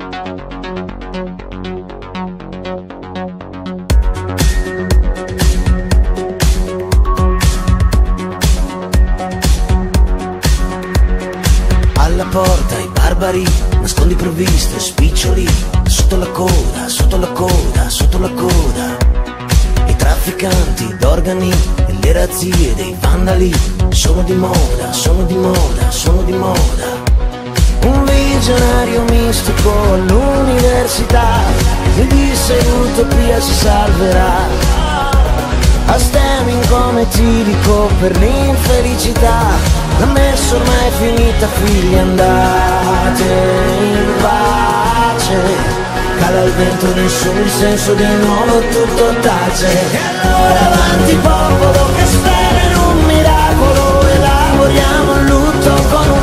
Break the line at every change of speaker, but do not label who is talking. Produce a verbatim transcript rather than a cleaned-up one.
Alla porta i barbari, nascondi provviste, spiccioli, sotto la coda, sotto la coda, sotto la coda. I trafficanti d'organi e le razzie dei vandali sono di moda, sono di moda, sono di moda. Un visionario mistico all'università mi disse l'utopia si salverà. A stemming come etilico per l'infelicità. La messa ormai è finita, figli, andate in pace. Cala il vento, nessuno il senso di nuovo, tutto tace. E allora avanti popolo che spera in un miracolo, elaboriamo il lutto con